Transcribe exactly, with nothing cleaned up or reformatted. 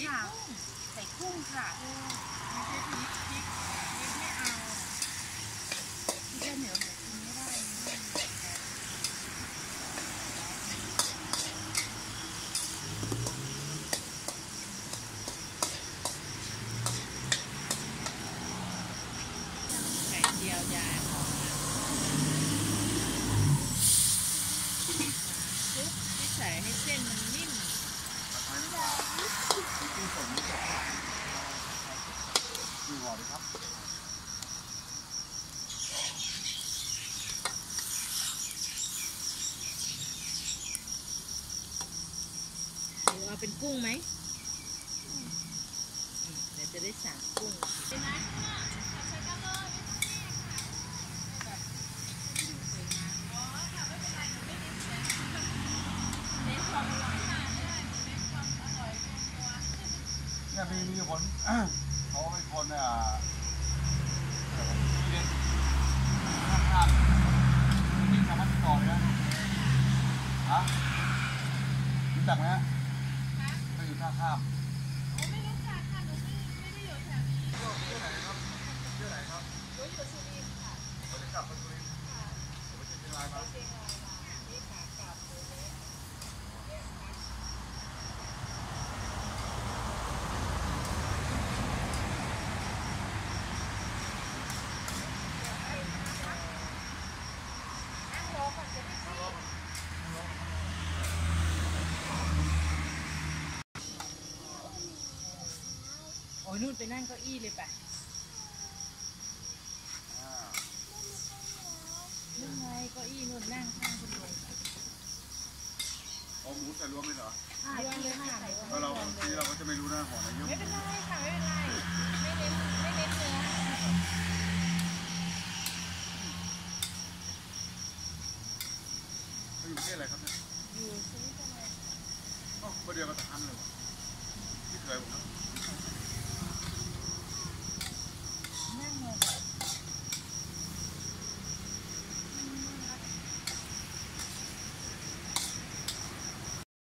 ค่ะใส่กุ้งค่ะไม่ใช่พริกพริกพริกไม่เอาพริกเหนียวหนูกินไม่ได้ไข่เจียวยาของซุปที่ใส่ให้เส้นมันนิ่มที่ผมนี่จะดูห่อเลยครับหรือเอาเป็นกุ้งไหมเดี๋ยวจะได้สั่งกุ้งเป็นไหมใช้กระเบื้องแบบสวยงามอ๋อค่ะไม่เป็นไรหนูไม่เน้นเน้นความอร่อยค่ะเน้นความอร่อยตัวเนี่ยมีมีคนเขาเป็นคนอ่ะเรียนข้ามที่ทำมัดก่อนเลยนะฮะรู้จักไหมฮะไม่อยู่ท่าข้ามโอ้ไม่รู้จักค่ะหนูไม่ไม่ได้อยู่แถวนี้ที่ไหนครับที่ไหนครับหนูอยู่สุรินทร์ค่ะผมจะกลับไปสุรินทร์ค่ะผมไปเชียงรายมาเชียงรายมาที่ขากลับเลยเนี่ยนั่งรอก่อนจะได้ที่โอ้ยนู่นไปนั่งเก้าอี้เลยป่ะนั่งไงเก้าอี้นู่นนั่งข้างคุณลุงเอาหมูใส่รวมเลยเหรอรวมเลยค่ะเราเราทีเราก็จะไม่รู้นะห่อไหนเยอะไม่เป็นไรค่ะไม่เป็นไรไม่เน้นไม่เน้นเนื้อเขาอยู่ที่อะไรครับเนี่ยอยู่ซื้อทำไมอ๋อประเดี๋ยวมาทำเลยวะที่เคยผมนะ